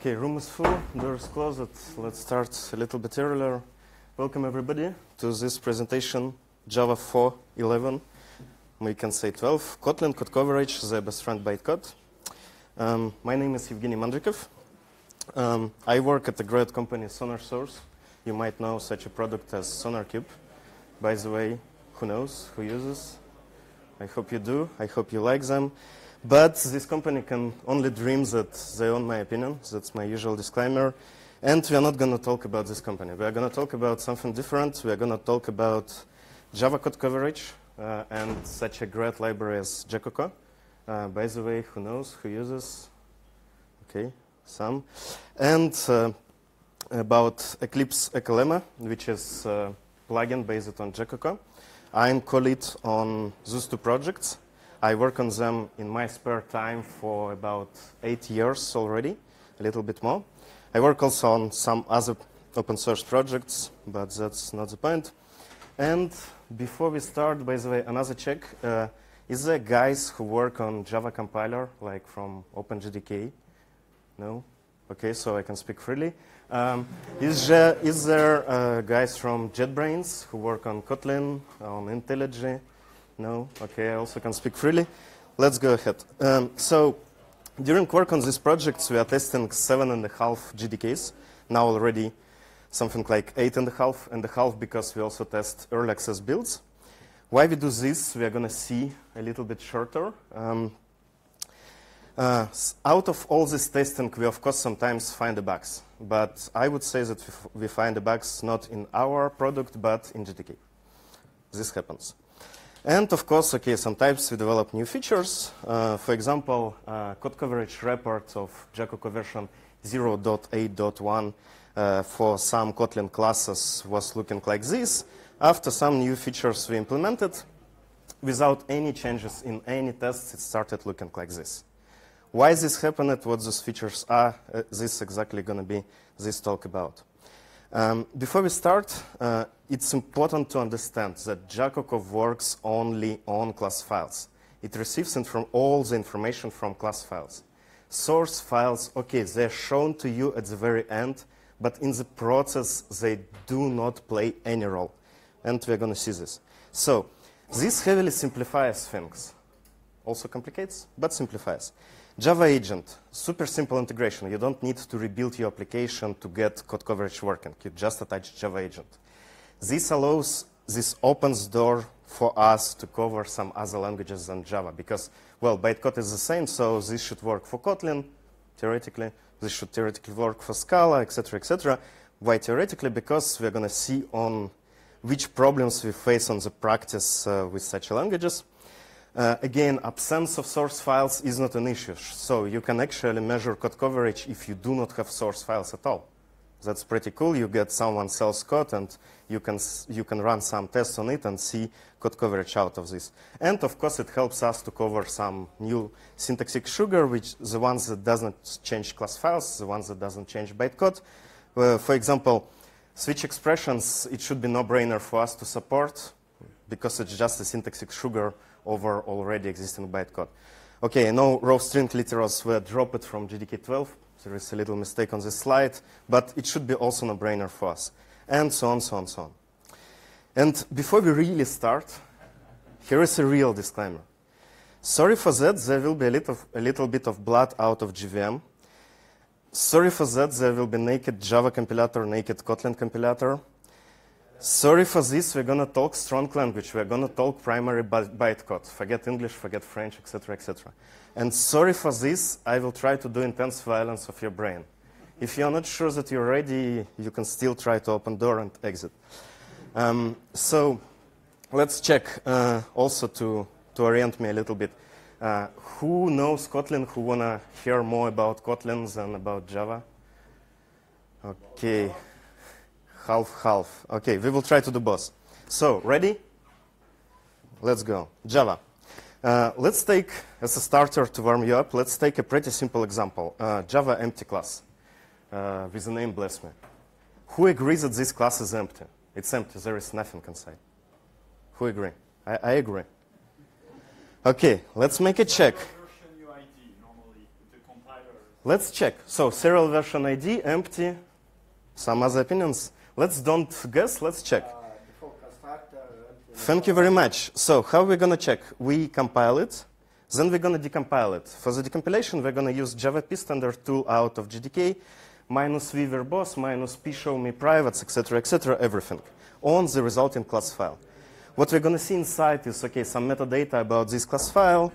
Okay, room is full, doors closed. Let's start a little bit earlier. Welcome everybody to this presentation, Java 4.11. We can say 12. Kotlin code coverage, the best friend bytecode. My name is Evgeny Mandrikov. I work at a great company, SonarSource. You might know such a product as SonarCube. By the way, who knows, who uses? I hope you do. I hope you like them. But this company can only dream that they own my opinion. That's my usual disclaimer. And we are not going to talk about this company. We are going to talk about something different. We are going to talk about Java code coverage and such a great library as Jacoco. By the way, who knows, who uses? Okay, some. And about Eclipse Ecolemma, which is a plugin based on Jacoco. I'm co-lead on those two projects. I work on them in my spare time for about 8 years already, a little bit more. I work also on some other open source projects, but that's not the point. And before we start, by the way, another check. Is there guys who work on Java compiler, like from OpenJDK? No? Okay, so I can speak freely. Is there guys from JetBrains who work on Kotlin, on IntelliJ? No? Okay, I also can speak freely. Let's go ahead. So during work on these projects, we are testing 7.5 JDKs. Now already something like 8.5 because we also test early access builds. Why we do this, we are going to see a little bit shorter. Out of all this testing, we of course sometimes find the bugs. But I would say that we find the bugs not in our product, but in JDK. This happens. And of course, okay, sometimes we develop new features. For example, code coverage report of Jacoco version 0.8.1 for some Kotlin classes was looking like this. After some new features we implemented, without any changes in any tests, it started looking like this. Why this happened, what those features are, this is exactly going to be this talk about. Before we start, it's important to understand that Jacoco works only on class files. It receives all the information from class files. Source files, okay, they're shown to you at the very end, but in the process, they do not play any role. And we're going to see this. So this heavily simplifies things. Also complicates, but simplifies. Java Agent, super simple integration. You don't need to rebuild your application to get code coverage working. You just attach Java Agent. This opens door for us to cover some other languages than Java because, well, bytecode is the same, so this should work for Kotlin, theoretically. This should theoretically work for Scala, etc., etc. Why theoretically? Because we're going to see on which problems we face on the practice with such languages. Again, absence of source files is not an issue. So you can actually measure code coverage if you do not have source files at all. That's pretty cool. You get someone else's code, and you can run some tests on it and see code coverage out of this. And of course, it helps us to cover some new syntactic sugar, which the ones that doesn't change class files, the ones that doesn't change bytecode. For example, switch expressions, it should be no-brainer for us to support because it's just a syntactic sugar over already existing bytecode. Okay, no row string literals were dropped from JDK 12. There is a little mistake on this slide, but it should be also no-brainer for us. And so on, so on, so on. And before we really start, here is a real disclaimer. Sorry for that, there will be a little bit of blood out of JVM. Sorry for that, there will be naked Java compilator, naked Kotlin compilator. Sorry for this, we're going to talk strong language. We're going to talk primary bytecode. Forget English, forget French, etc., etc. And sorry for this, I will try to do intense violence of your brain. If you're not sure that you're ready, you can still try to open door and exit. So let's check also to orient me a little bit. Who knows Kotlin? Who want to hear more about Kotlin than about Java? Okay. Half. Okay, we will try to do both. So, ready? Let's go. Java. Let's take, as a starter to warm you up, let's take a pretty simple example. Java empty class with the name bless me. Who agrees that this class is empty? It's empty. There is nothing inside. Who agree? I agree. Okay, let's make a check. Let's check. So serial version ID, empty. Some other opinions? Let's don't guess, let's check. Default constructor. Thank you very much. So how are we going to check? We compile it, then we're going to decompile it. For the decompilation, we're going to use Java P standard tool out of GDK, minus v verbose, minus p show me privates, etc., everything, on the resulting class file. What we're going to see inside is, okay, some metadata about this class file,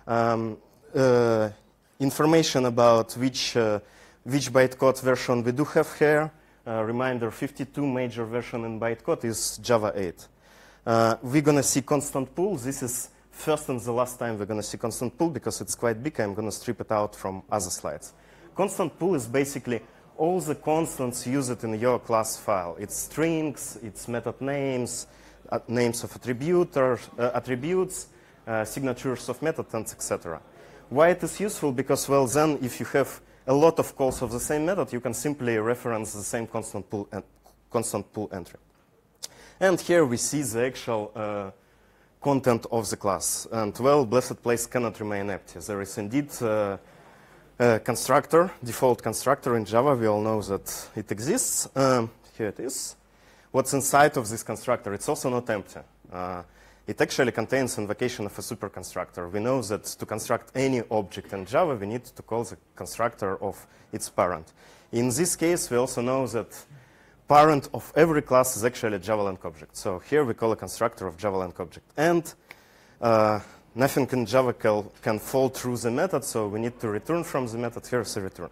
information about which bytecode version we do have here. Reminder, 52 major version in bytecode is Java 8. We're going to see constant pool. This is first and the last time we're going to see constant pool because it's quite big. I'm going to strip it out from other slides. Constant pool is basically all the constants used in your class file. It's strings, it's method names, names of attributes, signatures of methods, etc. Why it is useful? Because, well, then if you have a lot of calls of the same method, you can simply reference the same constant pool entry. And here we see the actual content of the class. And, well, blessed place cannot remain empty. There is indeed a constructor, default constructor in Java. We all know that it exists. Here it is. What's inside of this constructor? It's also not empty. It actually contains invocation of a superconstructor. We know that to construct any object in Java, we need to call the constructor of its parent. In this case, we also know that parent of every class is actually a JavaLang object. So here we call a constructor of JavaLang object. And nothing in Java can fall through the method, so we need to return from the method. Here's a return.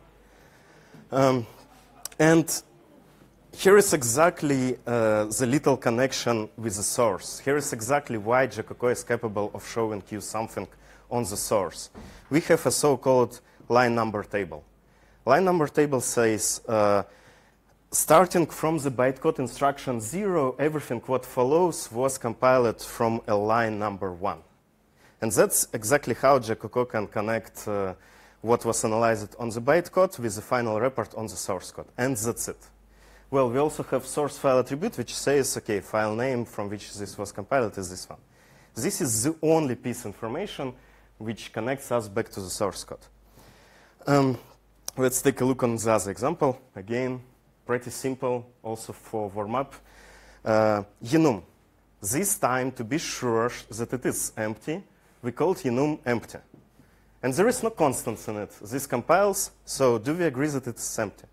And here is exactly the little connection with the source. Here is exactly why Jacoco is capable of showing you something on the source. We have a so-called line number table. Line number table says, starting from the bytecode instruction 0, everything what follows was compiled from a line number 1. And that's exactly how Jacoco can connect what was analyzed on the bytecode with the final report on the source code. And that's it. Well, we also have source file attribute, which says, okay, file name from which this was compiled is this one. This is the only piece of information which connects us back to the source code. Let's take a look on the other example. Again, pretty simple, also for warm-up. enum. This time, to be sure that it is empty, we called enum empty. And there is no constants in it. This compiles, so do we agree that it's empty?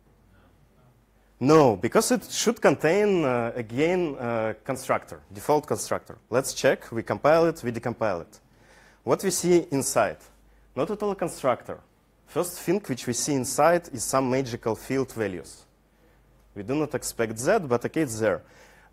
No, because it should contain, again, constructor, default constructor. Let's check. We compile it, we decompile it. What we see inside? Not at all a constructor. First thing which we see inside is some magical field values. We do not expect that, but okay, it's there.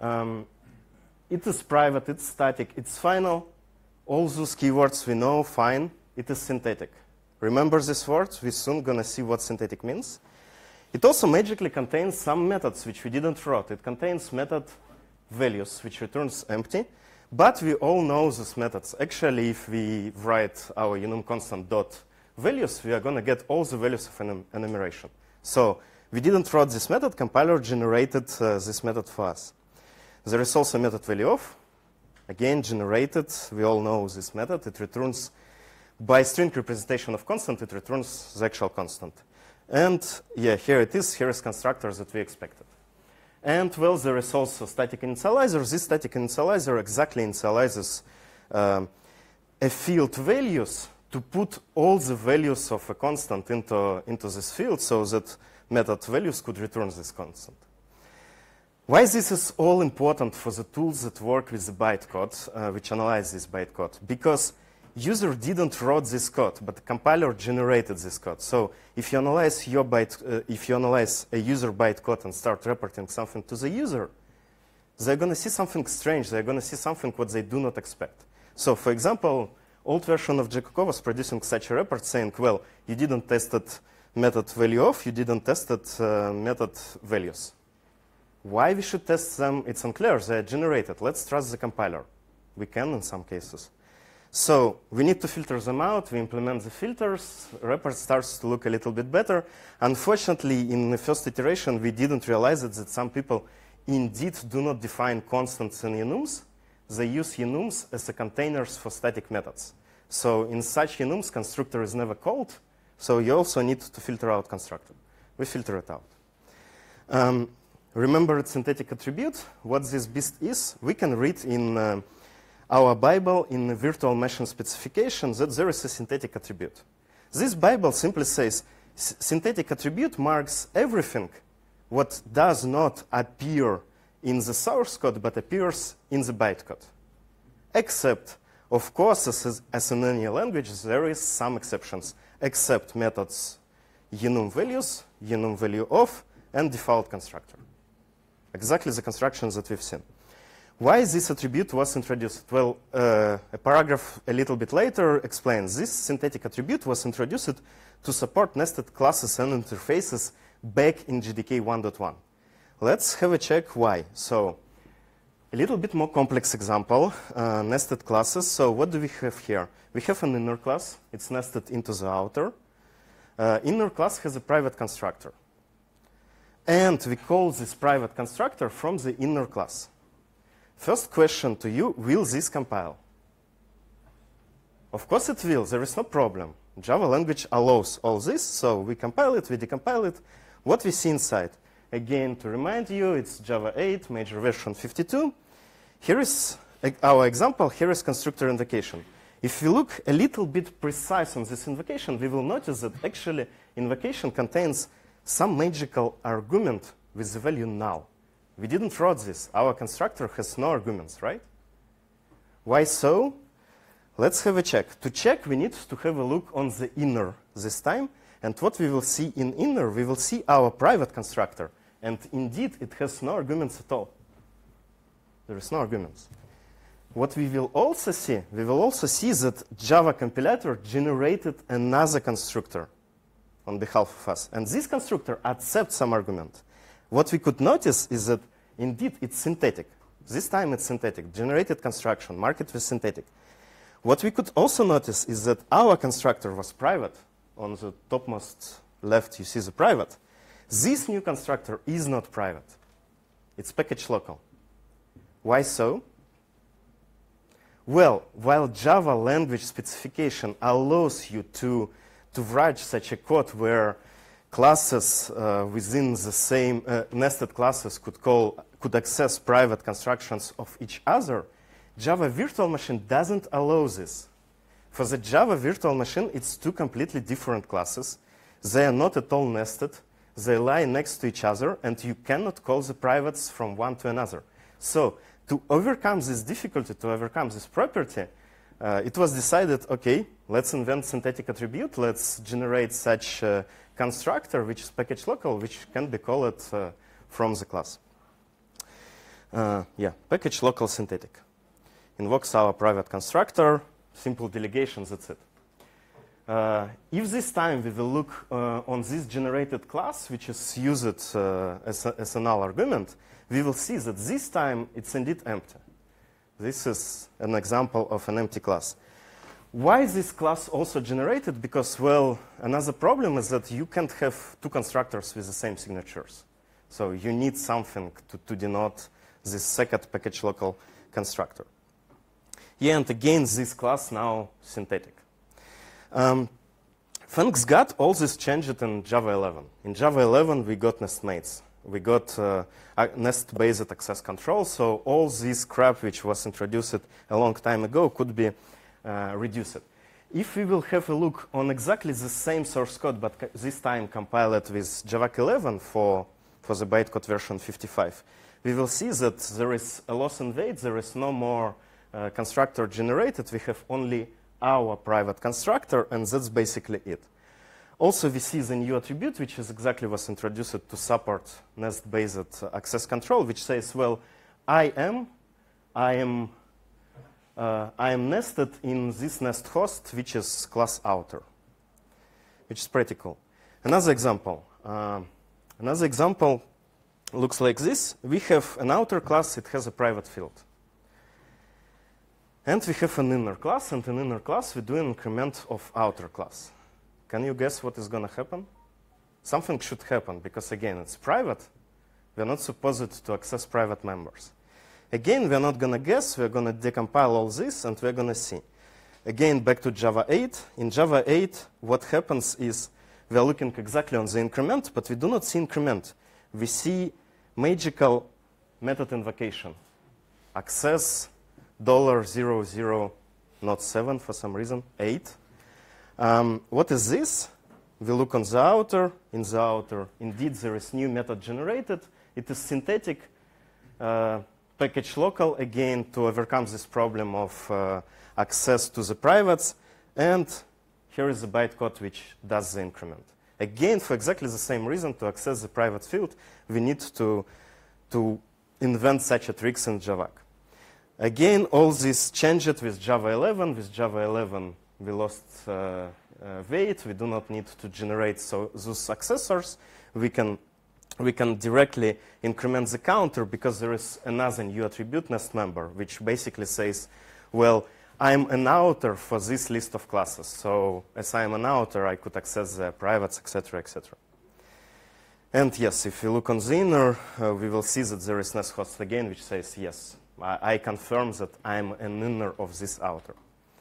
It is private, it's static, it's final. All those keywords we know, fine. It is synthetic. Remember this word? We're soon going to see what synthetic means. It also magically contains some methods which we didn't write. It contains method values, which returns empty. But we all know these methods. Actually, if we write our enum constant dot values, we are going to get all the values of enumeration. So we didn't write this method. Compiler generated this method for us. There is also method value of. Again, generated. We all know this method. It returns, by string representation of constant, it returns the actual constant. And yeah, here it is. Here is constructor that we expected. And well, there is also static initializer. This static initializer exactly initializes a field values to put all the values of a constant into this field so that method values could return this constant. Why this is all important for the tools that work with the bytecode, which analyze this bytecode? Because user didn't write this code, but the compiler generated this code. So if you analyze a user bytecode and start reporting something to the user, they're going to see something strange. They're going to see something what they do not expect. So for example, old version of Jacoco was producing such a report saying, well, you didn't test it method value of, you didn't test it method values. Why we should test them? It's unclear. They're generated. Let's trust the compiler. We can in some cases. So we need to filter them out. We implement the filters. Report starts to look a little bit better. Unfortunately, in the first iteration, we didn't realize that some people indeed do not define constants in enums. They use enums as a containers for static methods. So in such enums, constructor is never called. So you also need to filter out constructor. We filter it out. Remember synthetic attribute. What this beast is, we can read in our Bible in the virtual machine specification that there is a synthetic attribute. This Bible simply says synthetic attribute marks everything what does not appear in the source code but appears in the bytecode. Except, of course, as in any language, there is some exceptions, except methods enum values, enum value of, and default constructor. Exactly the constructions that we've seen. Why this attribute was introduced? Well, a paragraph a little bit later explains this synthetic attribute was introduced to support nested classes and interfaces back in JDK 1.1. Let's have a check why. So, a little bit more complex example, nested classes. So what do we have here? We have an inner class. It's nested into the outer. Inner class has a private constructor. And we call this private constructor from the inner class. First question to you, will this compile? Of course it will, there is no problem. Java language allows all this, so we compile it, we decompile it. What we see inside? Again, to remind you, it's Java 8, major version 52. Here is our example, here is constructor invocation. If we look a little bit precise on this invocation, we will notice that actually invocation contains some magical argument with the value null. We didn't write this. Our constructor has no arguments, right? Why so? Let's have a check. To check, we need to have a look on the inner this time. And what we will see in inner, we will see our private constructor. And indeed, it has no arguments at all. There is no arguments. What we will also see that Java compiler generated another constructor on behalf of us. And this constructor accepts some argument. What we could notice is that indeed it's synthetic. This time it's synthetic, generated construction, marked with synthetic. What we could also notice is that our constructor was private. On the topmost left, you see the private. This new constructor is not private. It's package local. Why so? Well, while Java language specification allows you to write such a code where classes within the same nested classes could access private constructions of each other, Java virtual machine doesn't allow this. For the Java virtual machine, it's two completely different classes. They are not at all nested. They lie next to each other, and you cannot call the privates from one to another. So to overcome this difficulty, to overcome this property, it was decided, OK, let's invent synthetic attribute. Let's generate such a constructor, which is package local, which can be called from the class. Package local synthetic. Invokes our private constructor, simple delegations, that's it. If this time we will look on this generated class, which is used as a null argument, we will see that this time it's indeed empty. This is an example of an empty class. Why is this class also generated? Because, well, another problem is that you can't have two constructors with the same signatures. So you need something to denote this second package local constructor. Yeah, and again, this class now synthetic. Thanks God, all this changed in Java 11. In Java 11, we got nestmates. We got nest-based access control, so all this crap which was introduced a long time ago could be reduced. If we will have a look on exactly the same source code, but this time compiled with Java 11 for the bytecode version 55, we will see that there is a loss in weight, there is no more constructor generated, we have only our private constructor, and that's basically it. Also, we see the new attribute, which is exactly was introduced to support nest-based access control, which says, well, I am nested in this nest host, which is class outer, which is pretty cool. Another example looks like this. We have an outer class, it has a private field. And we have an inner class, and in inner class we do an increment of outer class. Can you guess what is going to happen? Something should happen, because again, it's private. We're not supposed to access private members. Again, we're not going to guess, we're going to decompile all this, and we're going to see. again, back to Java 8. In Java 8, what happens is we are looking exactly on the increment, but we do not see increment. We see magical method invocation. Access $00, not 7 for some reason, 8. What is this? We look on the outer. In the outer, indeed, there is new method generated. It is synthetic, package local, again, to overcome this problem of access to the privates. And here is the bytecode which does the increment. Again, for exactly the same reason, to access the private field, we need to invent such a tricks in Java. Again, all this changed with Java 11. With Java 11, we lost weight. We do not need to generate those accessors. We can directly increment the counter because there is another new attribute nest member, which basically says, well, I'm an outer for this list of classes. So as I'm an outer, I could access the privates, etc., etc. And yes, if you look on the inner, we will see that there is nest host again, which says, yes, I confirm that I'm an inner of this outer.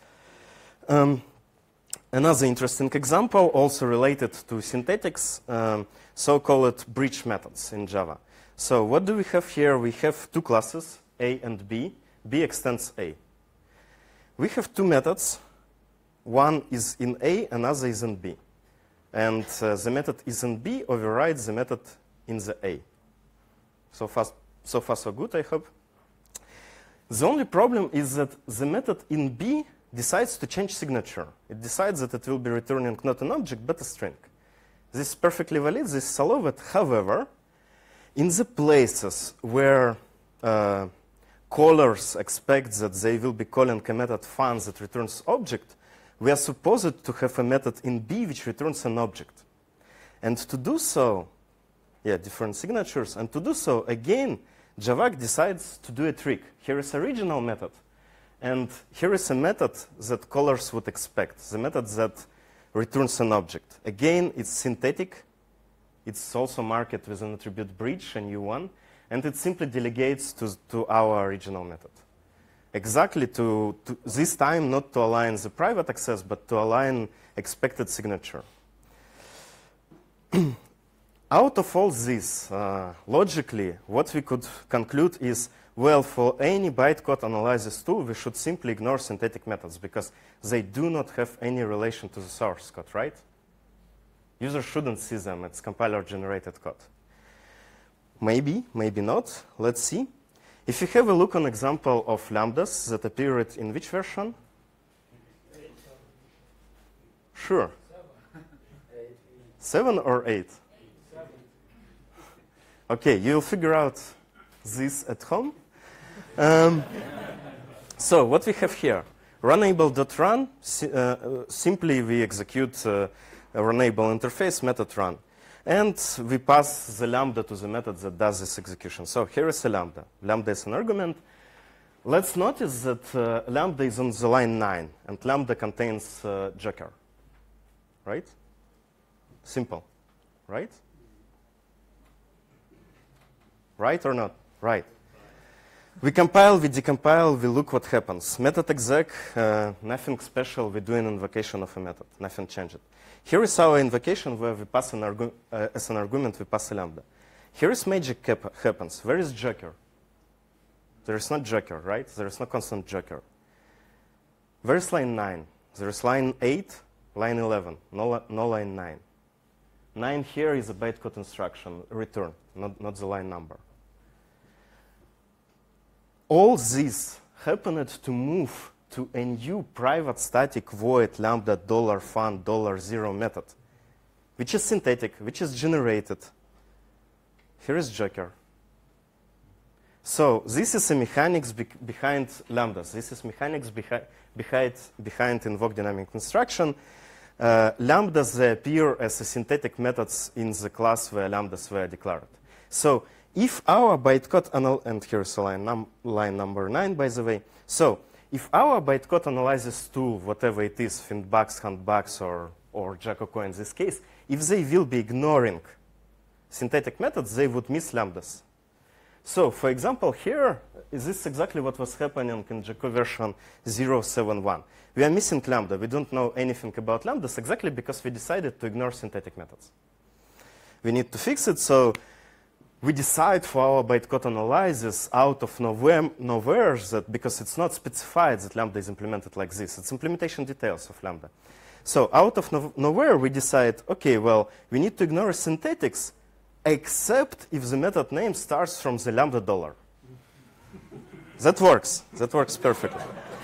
Another interesting example, also related to synthetics, so-called bridge methods in Java. So what do we have here? We have two classes, A and B. B extends A. We have two methods. One is in A, another is in B. And the method is in B overrides the method in the A. So far, so good, I hope. The only problem is that the method in B decides to change signature. It decides that it will be returning not an object, but a string. This is perfectly valid. This is allowed. However, in the places where callers expect that they will be calling a method fun that returns object, we are supposed to have a method in B which returns an object. And to do so, different signatures. And to do so, again, Java decides to do a trick. Here is original method. And here is a method that callers would expect, the method that returns an object. Again, it's synthetic. It's also marked with an attribute bridge, a new one. And it simply delegates to our original method. Exactly to this time, not to align the private access, but to align expected signature. Out of all this, logically, what we could conclude is, well, for any bytecode analysis tool, we should simply ignore synthetic methods because they do not have any relation to the source code, right? User shouldn't see them. It's compiler-generated code. Maybe, maybe not. Let's see. If you have a look on example of lambdas that appeared in which version? 8. Sure. 7 or 8? 7. Okay, you'll figure out this at home. So what we have here, runable.run, simply we execute a runable interface method run. And we pass the lambda to the method that does this execution. So here is a lambda. Lambda is an argument. Let's notice that lambda is on the line 9, and lambda contains joker. Right? Simple. Right? Right or not? Right. We compile, we decompile, we look what happens. Method exec, nothing special. We do an invocation of a method. Nothing changed. Here is our invocation where we pass as an argument, we pass a lambda. Here is magic happens. Where is joker? There is not joker, right? There is no constant joker. Where is line 9? There is line 8, line 11, no line 9. 9 here is a bytecode instruction, return, not the line number. All this happened to move to a new private static void lambda $fun $0 method, which is synthetic, which is generated. Here is joker. So this is a mechanics behind lambdas. This is mechanics behind invoke dynamic instruction. Lambdas, they appear as synthetic methods in the class where lambdas were declared. So if our bytecode, and here's line number 9, by the way. So if our bytecode analysis tool, whatever it is, Findbugs, Handbugs, or Jacoco in this case, if they will be ignoring synthetic methods, they would miss lambdas. So for example, here, is this exactly what was happening in Jaco version 0.7.1. We are missing lambda. We don't know anything about lambdas exactly because we decided to ignore synthetic methods. We need to fix it, so we decide for our bytecode analysis out of nowhere that because it's not specified that lambda is implemented like this. It's implementation details of lambda. So out of nowhere, we decide, OK, well, we need to ignore synthetics except if the method name starts from the lambda $. That works. That works perfectly.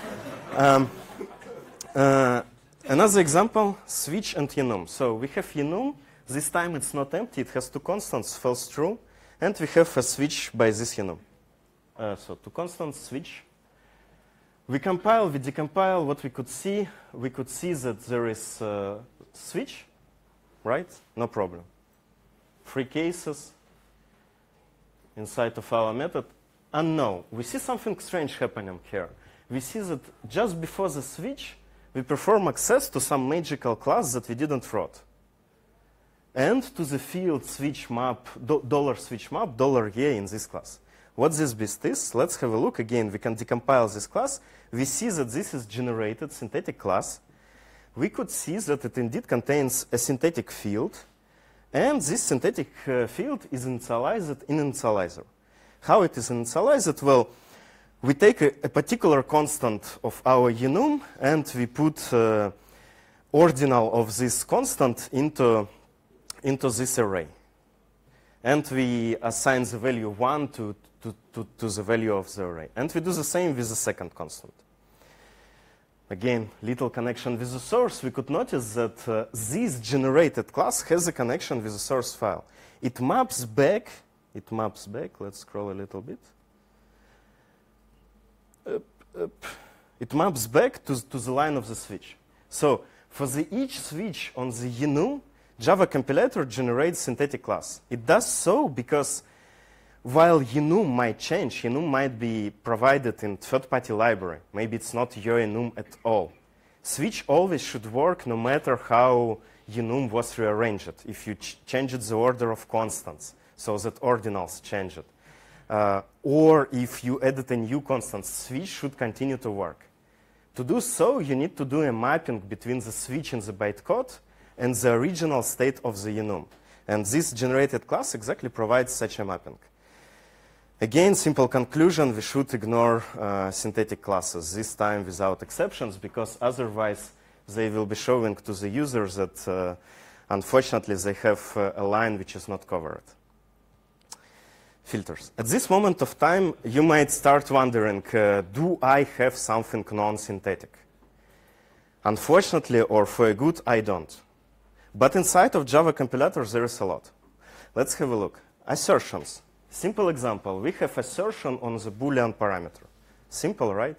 Another example, switch and enum. So we have enum. This time it's not empty. It has two constants, false true. And we have a switch by this enum. So two constants, switch. We compile, we decompile. What we could see that there is a switch, right? No problem. 3 cases inside of our method. And no, we see something strange happening here. We see that just before the switch, we perform access to some magical class that we didn't write. And to the field switch map, $switch map, $, in this class. What this beast is, let's have a look again. We can decompile this class. We see that this is generated synthetic class. We could see that it indeed contains a synthetic field. And this synthetic field is initialized in initializer. How it is initialized? Well, we take a particular constant of our enum, and we put ordinal of this constant into this array. And we assign the value 1 to the value of the array. And we do the same with the second constant. Again, little connection with the source. We could notice that this generated class has a connection with the source file. It maps back. Let's scroll a little bit. It maps back to the line of the switch. So for each switch on the enum, Java compilator generates synthetic class. It does so because while enum might change, enum might be provided in third-party library. Maybe it's not your enum at all. Switch always should work no matter how enum was rearranged. If you change the order of constants so that ordinals change it. Or if you added a new constant, switch should continue to work. To do so, you need to do a mapping between the switch in the bytecode and the original state of the enum. And this generated class exactly provides such a mapping. Again, simple conclusion, we should ignore synthetic classes, this time without exceptions, because otherwise they will be showing to the user that unfortunately they have a line which is not covered. Filters. At this moment of time, you might start wondering, do I have something non-synthetic? Unfortunately, or for a good, I don't. But inside of Java compilators, there is a lot. Let's have a look. Assertions. Simple example. We have assertion on the Boolean parameter. Simple, right?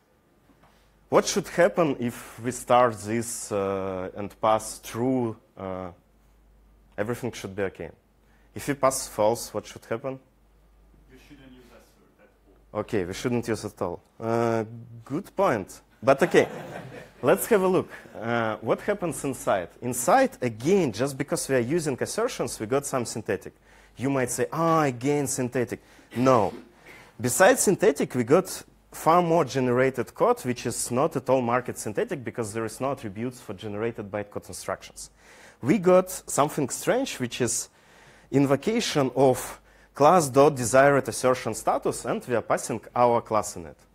What should happen if we start this and pass true? Everything should be OK. If we pass false, what should happen? You shouldn't use assert at all. OK, we shouldn't use at all. Good point. But OK. Let's have a look. What happens inside? Inside, again, just because we are using assertions, we got some synthetic. You might say, again, synthetic. No. Besides synthetic, we got far more generated code, which is not at all marked synthetic because there is no attributes for generated bytecode instructions. We got something strange, which is invocation of class.desired assertion status, and we are passing our class in it.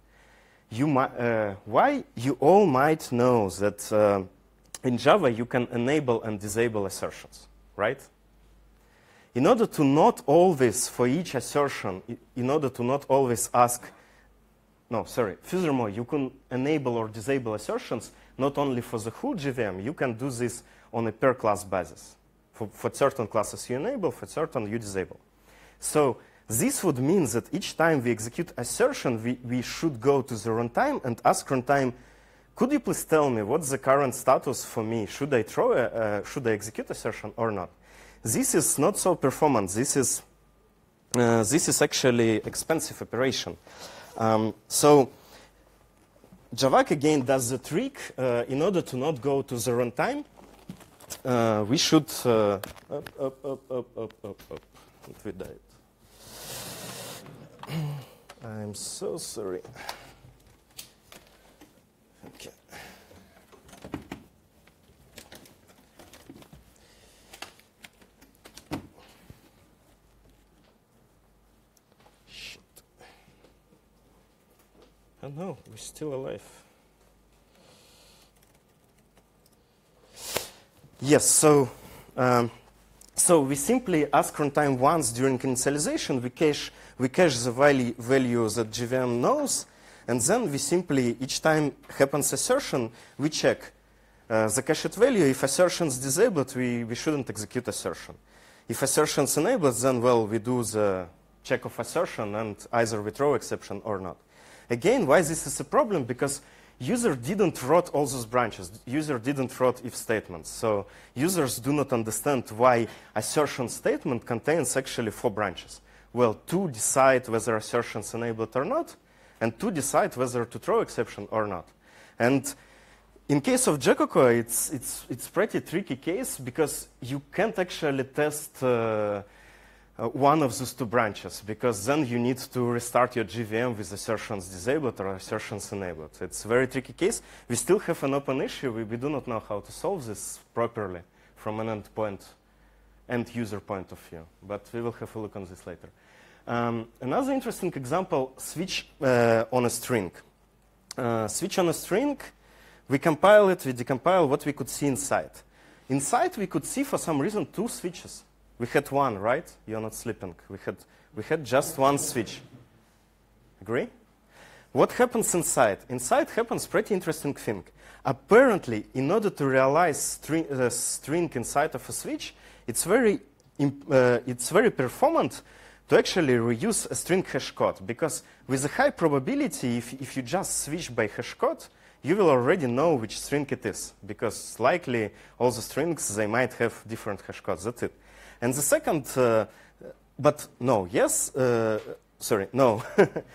Why? You all might know that in Java you can enable and disable assertions, right? In order to not always, for each assertion, in order to not always ask, furthermore, you can enable or disable assertions not only for the whole JVM, you can do this on a per class basis. For certain classes you enable, for certain you disable. So this would mean that each time we execute assertion, we should go to the runtime and ask runtime, could you please tell me what's the current status for me? Should I should I execute assertion or not? This is not so performant. This is actually expensive operation. So Javac again does the trick. In order to not go to the runtime, we should up. We died. I'm so sorry. Okay. Shit. Oh no, we're still alive. Yes, so we simply ask runtime once during initialization, we cache the value that JVM knows, and then we simply, each time happens assertion, we check the cached value. If assertion is disabled, we shouldn't execute assertion. If assertion is enabled, then, well, we do the check of assertion and either we throw exception or not. Again, why this is a problem? Because user didn't write all those branches. User didn't write if statements. So users do not understand why assertion statement contains actually 4 branches. Well, to decide whether assertion is enabled or not, and to decide whether to throw exception or not. And in case of Jacoco, it's pretty tricky case because you can't actually test one of those 2 branches, because then you need to restart your JVM with assertions disabled or assertions enabled. It's a very tricky case. We still have an open issue. We do not know how to solve this properly from an end user point of view, but we will have a look on this later. Another interesting example, switch on a string. Switch on a string, we compile it, we decompile what we could see inside. Inside we could see for some reason 2 switches. We had 1, right? You're not sleeping. We had just 1 switch. Agree? What happens inside? Inside happens pretty interesting thing. Apparently, in order to realize the string inside of a switch, it's very performant to actually reuse a string hash code, because with a high probability, if you just switch by hash code, you will already know which string it is, because likely all the strings, they might have different hash codes. That's it. And the second, but no, yes, sorry, no.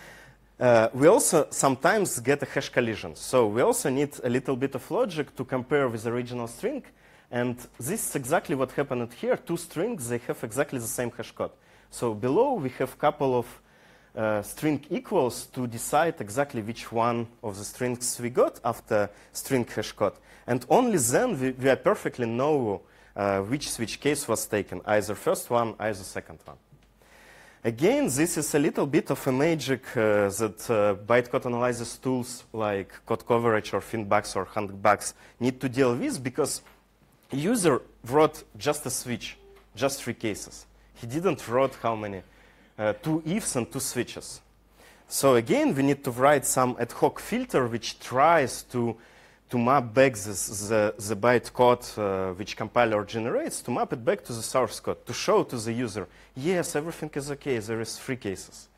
We also sometimes get a hash collision. So we also need a little bit of logic to compare with the original string. And this is exactly what happened here. 2 strings, they have exactly the same hash code. So below, we have a couple of string equals to decide exactly which one of the strings we got after string hash code. And only then we perfectly know which switch case was taken, either first one, either second one. Again, this is a little bit of a magic that bytecode analysis tools like code coverage or Finbugs or Handbugs need to deal with, because user wrote just a switch, just 3 cases. He didn't write how many? 2 ifs and 2 switches. So again, we need to write some ad hoc filter which tries to map back the bytecode which compiler generates, to map it back to the source code, to show to the user, yes, everything is okay, there is 3 cases.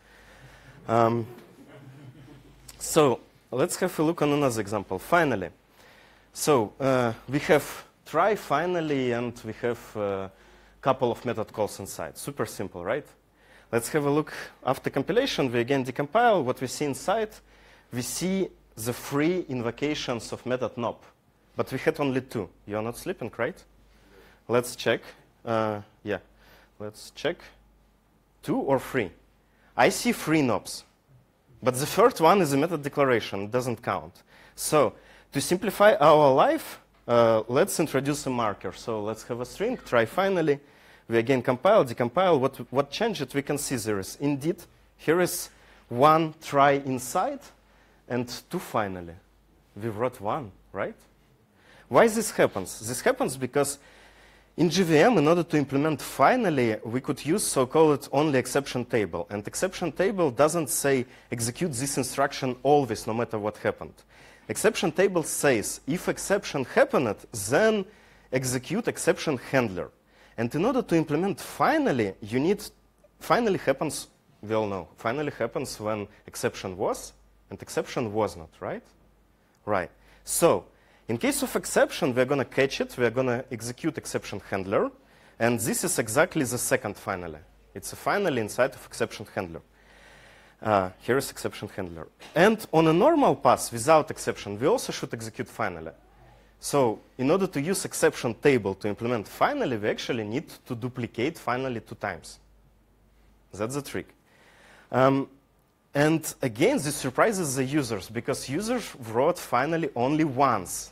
So let's have a look on another example, finally. So we have try finally, and we have a couple of method calls inside. Super simple, right? Let's have a look. After compilation, we again decompile. What we see inside, we see the 3 invocations of method nob. But we had only 2. You're not sleeping, right? Let's check. Yeah, let's check. 2 or 3? I see 3 knobs. But the third one is a method declaration. It doesn't count. So to simplify our life, let's introduce a marker. So let's have a string, try finally. We again compile, decompile. What changed? We can see there is indeed, here is 1 try inside and 2 finally. We wrote 1, right? Why this happens? This happens because in JVM, in order to implement finally, we could use so-called only exception table. And exception table doesn't say execute this instruction always, no matter what happened. Exception table says if exception happened, then execute exception handler. And in order to implement finally, you need finally happens, we all know, finally happens when exception was and exception was not, right? Right. So in case of exception, we're going to catch it. We're going to execute exception handler. And this is exactly the second finally. It's a finally inside of exception handler. Here is exception handler. And on a normal pass without exception, we also should execute finally. So in order to use exception table to implement finally, we actually need to duplicate finally 2 times. That's the trick. And And again, this surprises the users, because users wrote finally only once.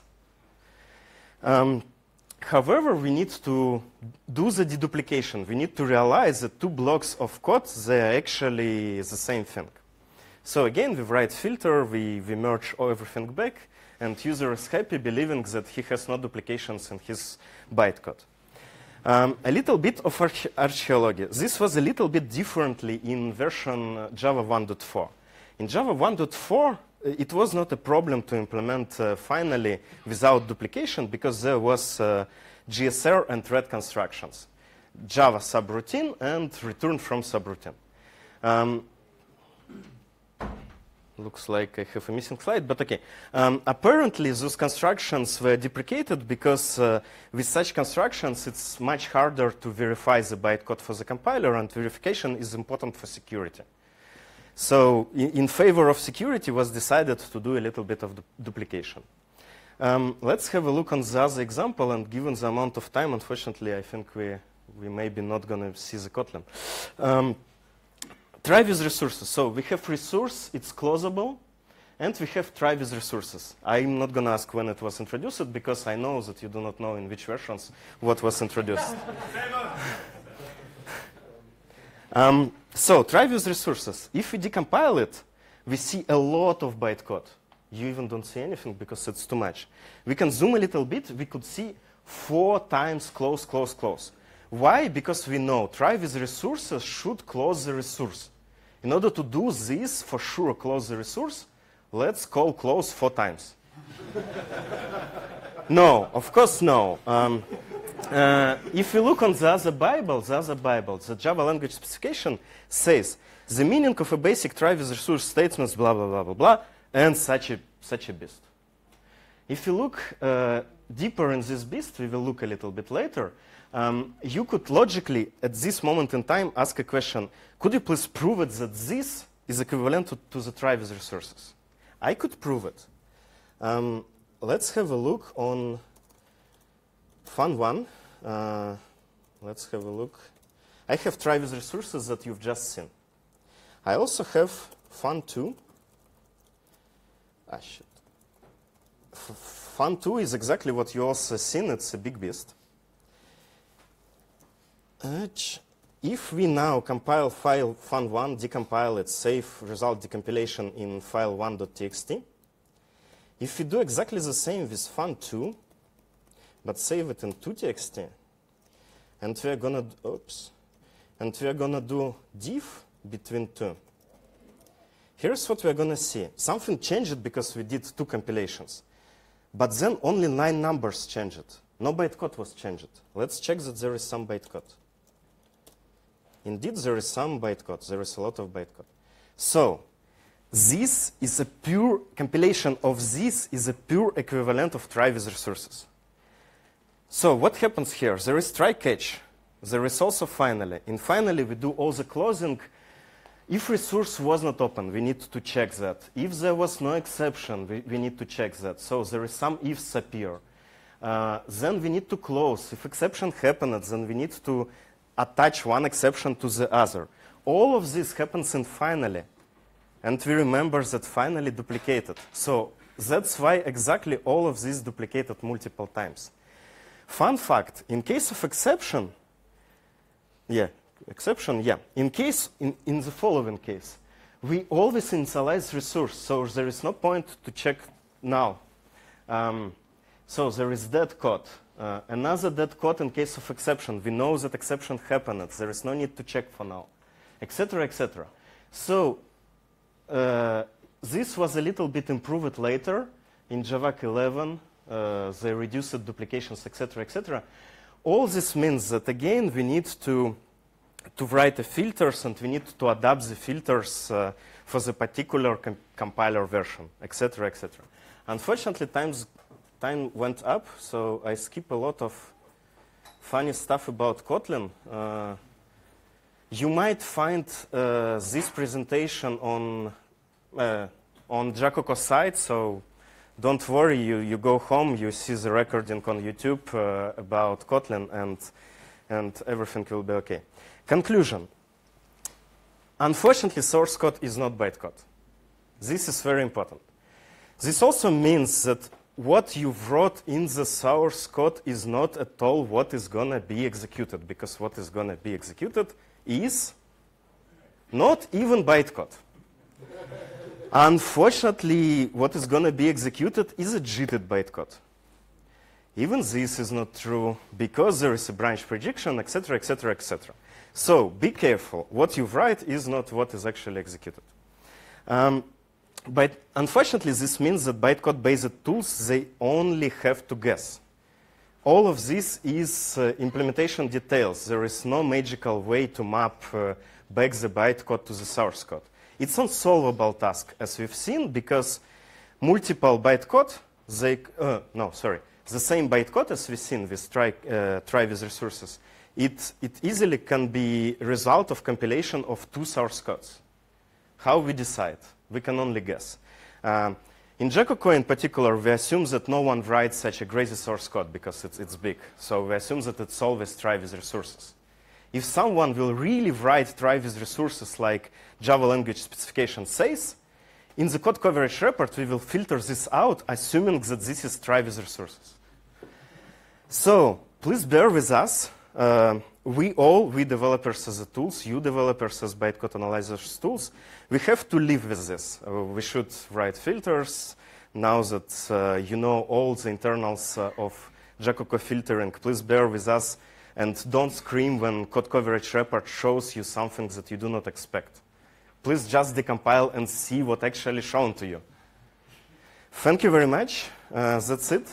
However, we need to do the deduplication. We need to realize that two blocks of code, they are actually the same thing. So again, we write filter, we merge everything back, and user is happy, believing that he has no duplications in his bytecode. A little bit of archaeology. This was a little bit differently in version Java 1.4. In Java 1.4, it was not a problem to implement finally without duplication, because there was GSR and thread constructions, Java subroutine and return from subroutine. Looks like I have a missing slide, but okay. Apparently, those constructions were deprecated because with such constructions, it's much harder to verify the bytecode for the compiler, and verification is important for security. So in favor of security, was decided to do a little bit of duplication. Let's have a look on the other example, and given the amount of time, unfortunately, I think we may be not going to see the Kotlin. Try with resources. So we have resource, it's closable, and we have try with resources. I'm not going to ask when it was introduced, because I know that you do not know in which versions what was introduced. So try with resources. If we decompile it, we see a lot of bytecode. You even don't see anything because it's too much. We can zoom a little bit. We could see 4 times close, close, close. Why? Because we know try with resources should close the resource. In order to do this, for sure, close the resource, let's call close 4 times. No, of course no. If you look on the other Bible, the Java language specification says the meaning of a basic try with resource statements, blah, blah, blah, blah, blah, and such a beast. If you look deeper in this beast, we will look a little bit later, you could logically, at this moment in time, ask a question, could you please prove it that this is equivalent to the try with resources? I could prove it. Let's have a look on Fun1. Let's have a look. I have try with resources that you've just seen. I also have Fun2. Ah, shit. Fun2 is exactly what you also seen. It's a big beast. If we now compile file fun1, decompile it, save result decompilation in file1.txt, if we do exactly the same with fun2, but save it in 2.txt, and we are gonna do diff between 2. Here's what we're gonna see. Something changed because we did 2 compilations, but then only 9 numbers changed. No bytecode was changed. Let's check that there is some bytecode. Indeed, there is some bytecode. There is a lot of bytecode. So this is a pure compilation of this is a pure equivalent of try with resources. So what happens here? There is try catch. There is also finally. In finally, we do all the closing. If resource was not open, we need to check that. If there was no exception, we need to check that. So there is some ifs appear. Then we need to close. If exception happened, then we need to attach one exception to the other. All of this happens in finally. And we remember that finally duplicated. So that's why exactly all of this duplicated multiple times. Fun fact, in case of exception, in the following case, we always initialize resource, so there is no point to check now. So there is dead code. Another dead code in case of exception. We know that exception happened. There is no need to check for now, etc., etc. So this was a little bit improved later in Java 11. They reduced duplications, etc., etc. All this means that again we need to write the filters, and we need to adapt the filters for the particular compiler version, etc., etc. Unfortunately, time went up, so I skip a lot of funny stuff about Kotlin. You might find this presentation on Jacoco site, so don't worry, you go home, you see the recording on YouTube about Kotlin, and everything will be okay. Conclusion. Unfortunately, source code is not bytecode. This is very important. This also means that what you wrote in the source code is not at all what is going to be executed, because what is going to be executed is not even bytecode. Unfortunately, what is going to be executed is a JITed bytecode. Even this is not true, because there is a branch prediction, etc., etc., etc. So be careful. What you write is not what is actually executed. But unfortunately, this means that bytecode-based tools, they only have to guess. All of this is implementation details. There is no magical way to map back the bytecode to the source code. It's an unsolvable task, as we've seen, because multiple bytecode, the same bytecode as we've seen with try with resources, it easily can be a result of compilation of two source codes. How we decide? We can only guess. In Jacoco in particular, we assume that no one writes such a crazy source code because it's big. So we assume that it's always try with resources. If someone will really write try with resources like Java language specification says, in the code coverage report, we will filter this out, assuming that this is try with resources. So please bear with us. We developers as tools, you developers as bytecode analyzers tools, we have to live with this. We should write filters. Now that you know all the internals of Jacoco filtering, please bear with us and don't scream when code coverage report shows you something that you do not expect. Please just decompile and see what actually shown to you. Thank you very much. That's it.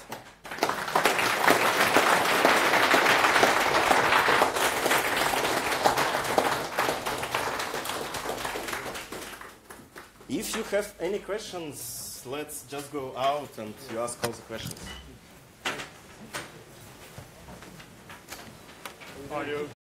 If you have any questions, let's just go out and you ask all the questions.